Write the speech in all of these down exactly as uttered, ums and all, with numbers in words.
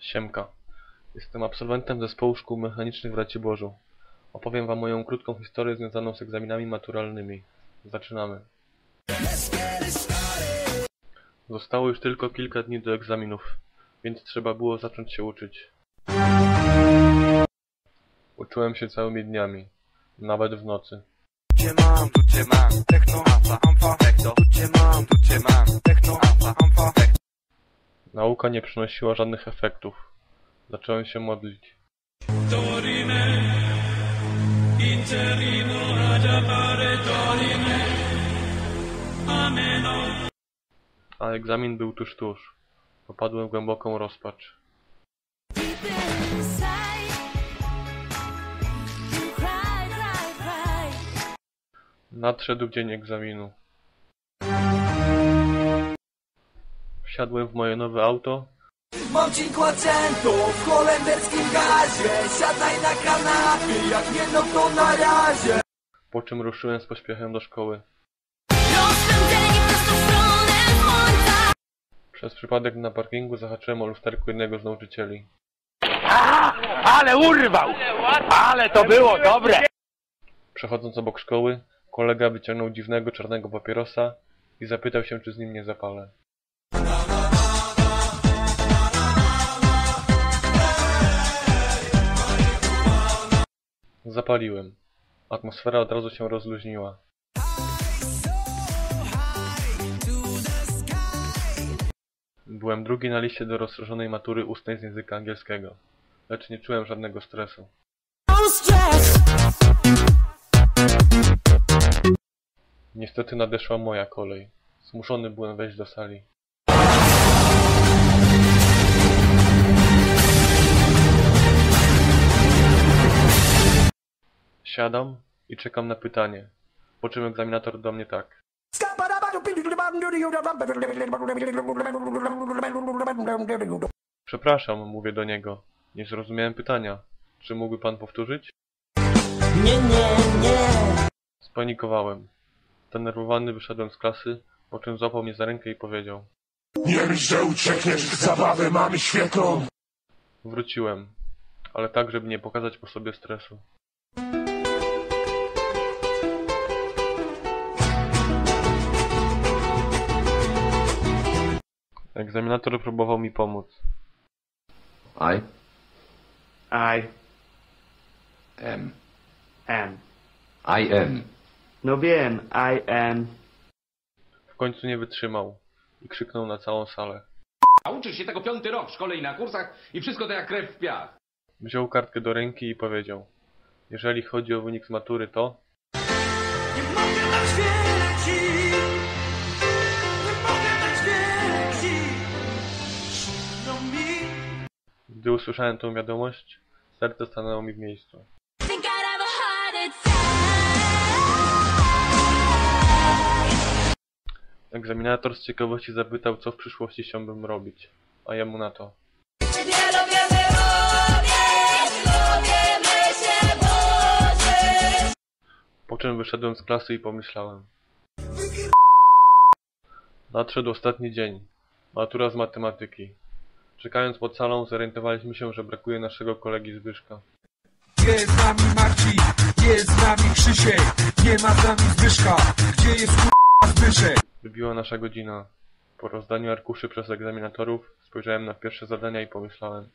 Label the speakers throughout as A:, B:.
A: Siemka. Jestem absolwentem zespołu szkół mechanicznych w Raciborzu. Opowiem wam moją krótką historię związaną z egzaminami maturalnymi. Zaczynamy. Zostało już tylko kilka dni do egzaminów, więc trzeba było zacząć się uczyć. Uczyłem się całymi dniami, nawet w nocy. Nauka nie przynosiła żadnych efektów. Zacząłem się modlić. A egzamin był tuż tuż. Popadłem w głęboką rozpacz. Nadszedł dzień egzaminu. Wsiadłem w moje nowe auto.
B: Mam cinquecento w holenderskim gazie. Siadaj na kanapie, jak nie no to na razie.
A: Po czym ruszyłem z pośpiechem do szkoły. Przez przypadek na parkingu zahaczyłem o lusterku jednego z nauczycieli.
C: Aha, ale urwał! Ale to było dobre!
A: Przechodząc obok szkoły, kolega wyciągnął dziwnego czarnego papierosa i zapytał się, czy z nim nie zapalę. Zapaliłem. Atmosfera od razu się rozluźniła. Byłem drugi na liście do rozszerzonej matury ustnej z języka angielskiego, lecz nie czułem żadnego stresu. Niestety nadeszła moja kolej. Zmuszony byłem wejść do sali. Siadam i czekam na pytanie, po czym egzaminator do mnie tak. Przepraszam, mówię do niego. Nie zrozumiałem pytania. Czy mógłby pan powtórzyć?
B: Nie, nie, nie.
A: Spanikowałem. Zdenerwowany wyszedłem z klasy, po czym złapał mnie za rękę i powiedział:
D: Nie myśl, że uciekniesz, zabawę mamy świetną.
A: Wróciłem, ale tak, żeby nie pokazać po sobie stresu. Egzaminator próbował mi pomóc.
E: I
C: I
E: am.
C: am.
E: I am.
C: No wiem, I am.
A: W końcu nie wytrzymał i krzyknął na całą salę.
F: A uczysz się tego piąty rok w szkole i na kursach i wszystko to jak krew w piach.
A: Wziął kartkę do ręki i powiedział: jeżeli chodzi o wynik z matury, to...
B: Nie mogę dać więcej. Nie mogę dać więcej. No mi.
A: Gdy usłyszałem tę wiadomość, serce stanęło mi w miejscu. Egzaminator z ciekawości zapytał, co w przyszłości chciałbym robić, a ja mu na to: po czym wyszedłem z klasy i pomyślałem. Nadszedł ostatni dzień. Matura z matematyki. Czekając pod salą, zorientowaliśmy się, że brakuje naszego kolegi Zbyszka.
G: Jest z nami Marcin, jest z nami Krzysiek, nie ma z nami Zbyszka. Gdzie jest k***a Zbyszek?
A: Wybiła nasza godzina. Po rozdaniu arkuszy przez egzaminatorów spojrzałem na pierwsze zadania i pomyślałem.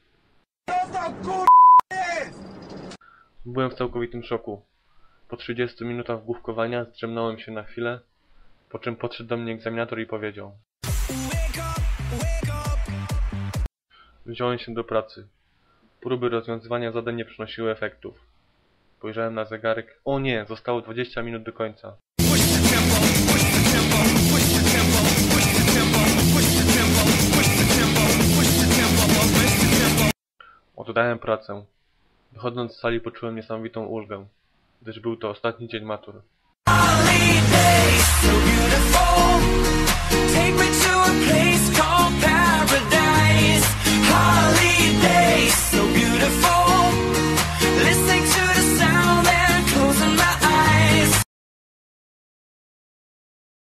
A: Byłem w całkowitym szoku. Po trzydziestu minutach główkowania zdrzemnąłem się na chwilę, po czym podszedł do mnie egzaminator i powiedział: wziąłem się do pracy. Próby rozwiązywania zadań nie przynosiły efektów. Spojrzałem na zegarek. O nie, zostało dwadzieścia minut do końca. Oddałem pracę. Wychodząc z sali poczułem niesamowitą ulgę, gdyż był to ostatni dzień matur.